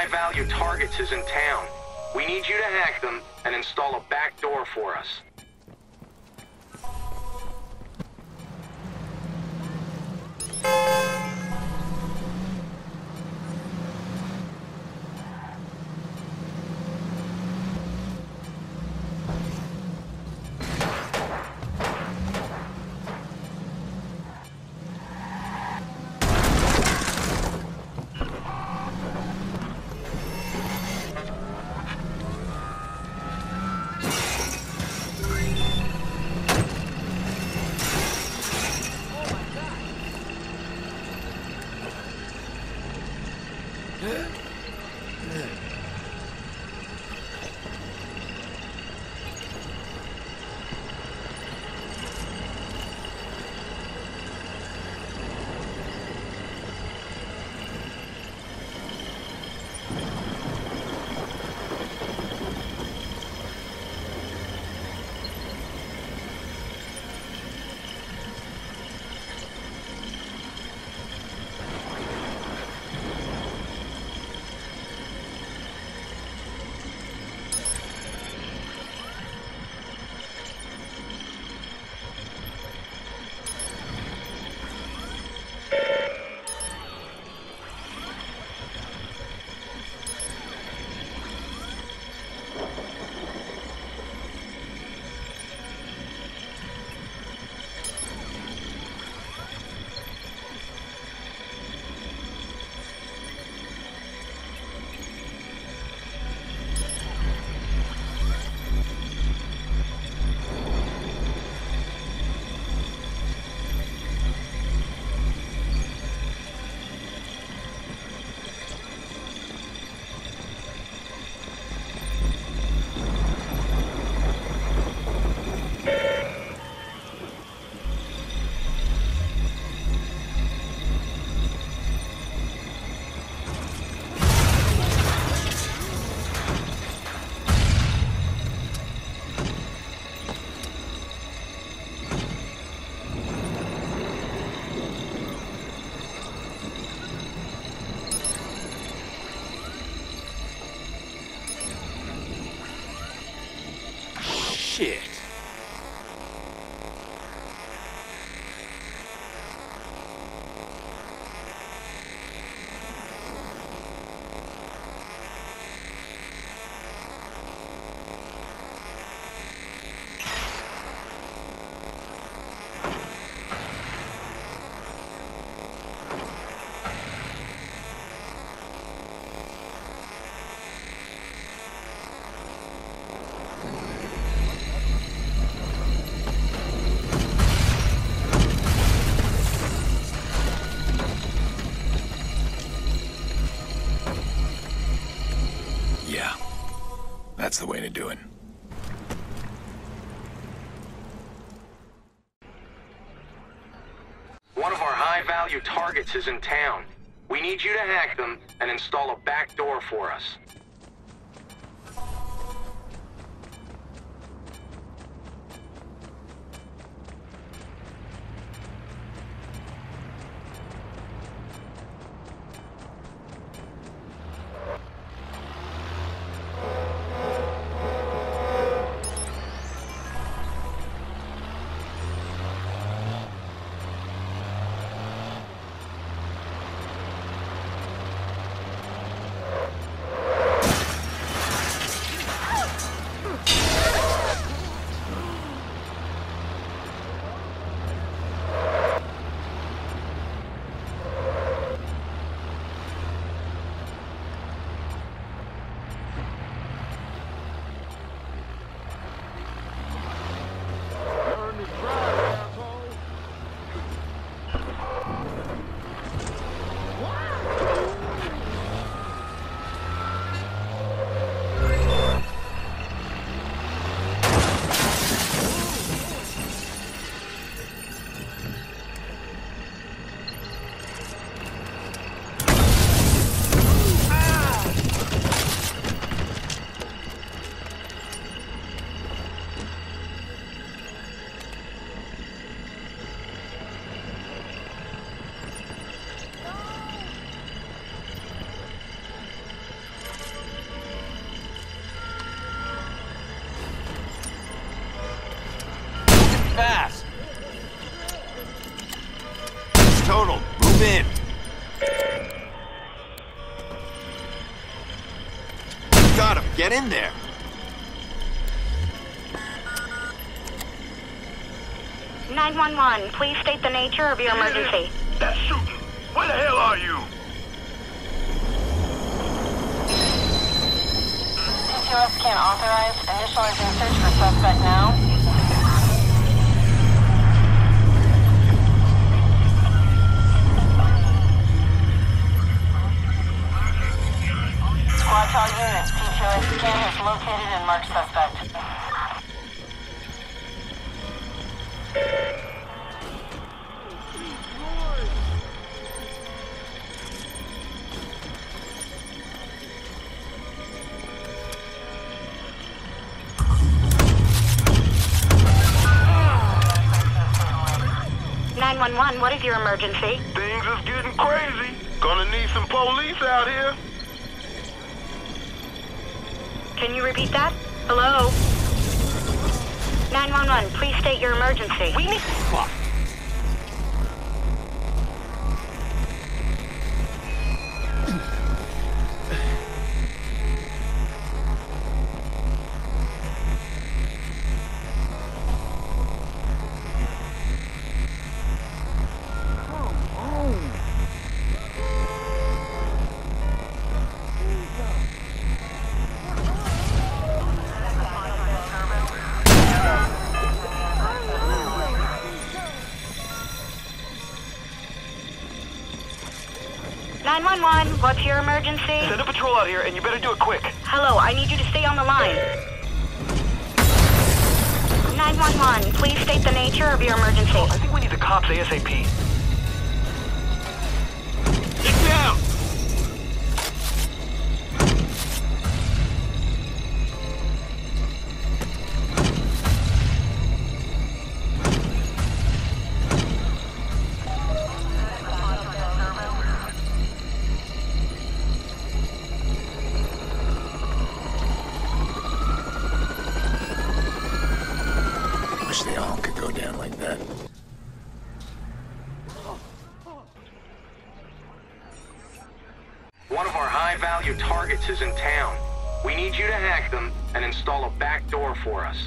high-value targets is in town. We need you to hack them and install a backdoor for us. Shit. That's the way to do it. One of our high-value targets is in town. We need you to hack them and install a backdoor for us. got him. Get in there. Please state the nature of your emergency. That's shooting. Where the hell are you? CTOS can't authorize. Initializing search for suspect now. Squad to all units. CTOS scan has located and marked suspect. 911, what is your emergency? Things is getting crazy. Gonna need some police out here. Can you repeat that? Hello? 911, please state your emergency. We need... Fuck. What's your emergency? Send a patrol out here, and you better do it quick. Hello, I need you to stay on the line. 911, please state the nature of your emergency. I think we need the cops ASAP. Get down! They all could go down like that. One of our high-value targets is in town. We need you to hack them and install a back door for us.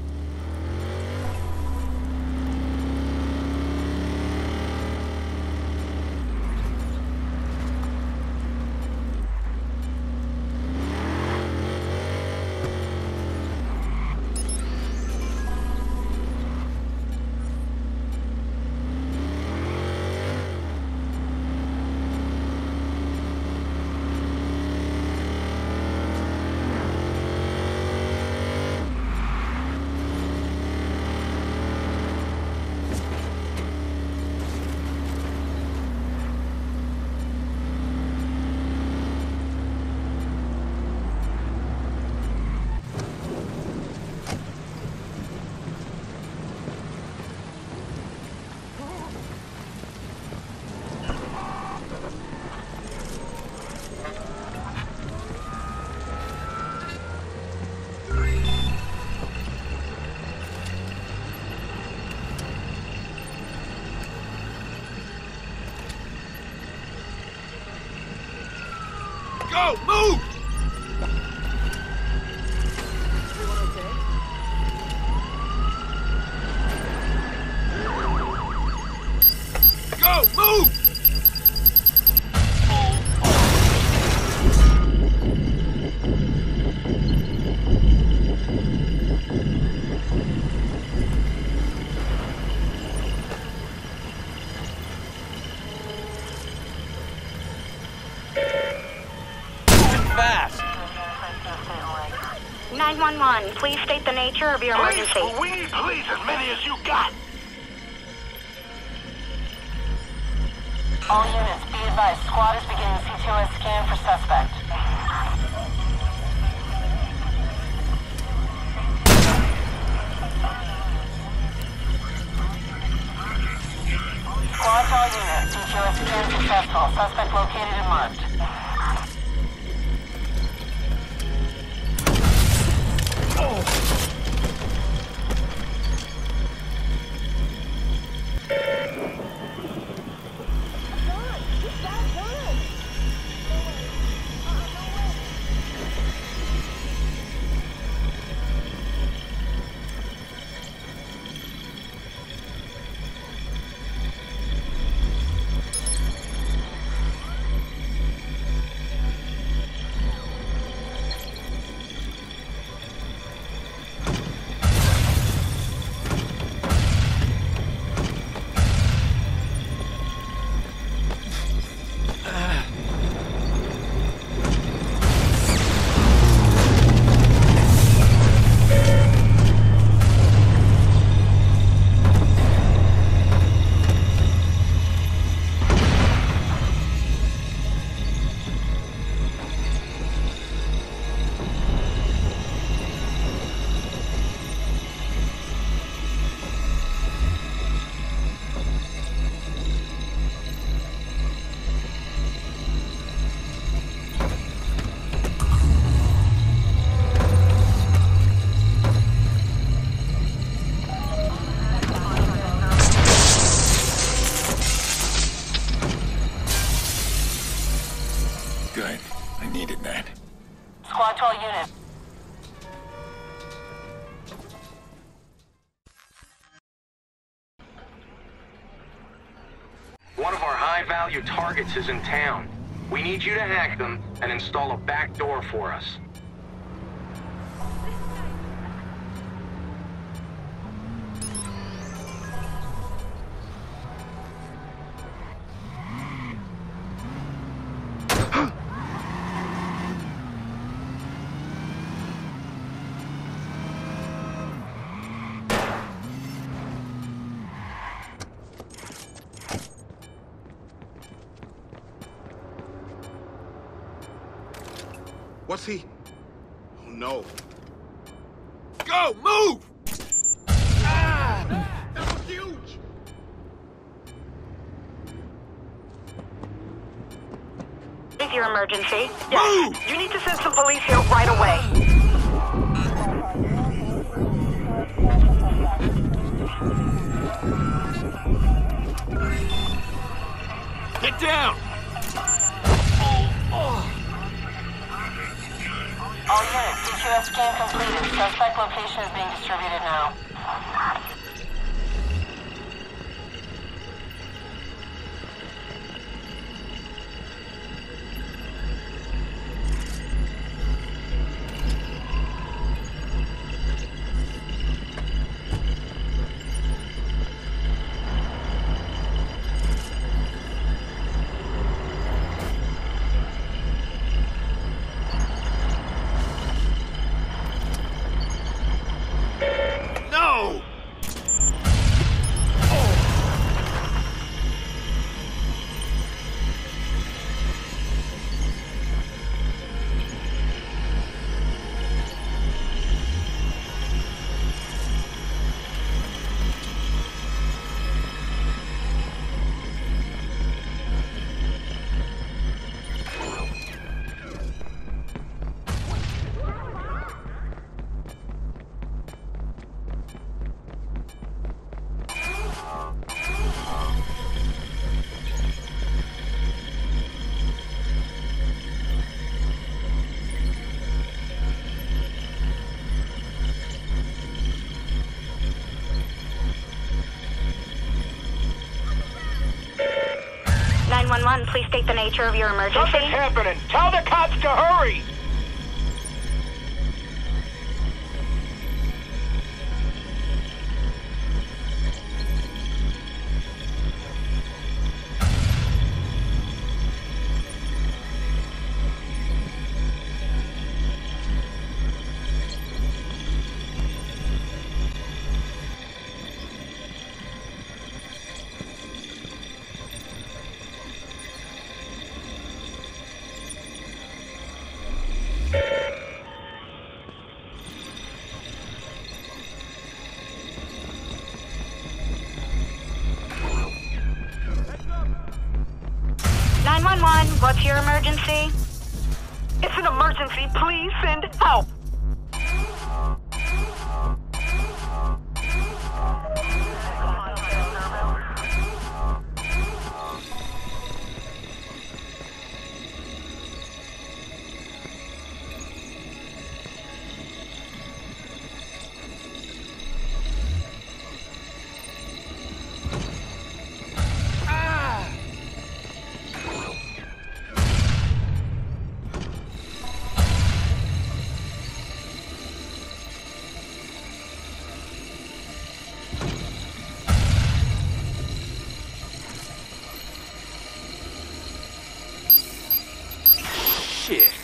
Go! Move! Go! Move! Fast! 911, please state the nature of your Police? emergency. We need police, as many as you got. All units, be advised, squad is beginning CTOS scan for suspect. Squad to all units, CTOS scan successful. Suspect located and marked. Good. I needed that. Squad 12 unit. One of our high-value targets is in town. We need you to hack them and install a back door for us. What's he? Oh no. Go, move! That was huge! Is your emergency? Move! You need to send some police here right away. Get down! All units, CQS scan completed. Suspect location is being distributed now. No! 911, please state the nature of your emergency. Something's happening. Tell the cops to hurry. What's your emergency? It's an emergency. Please send help. Shit.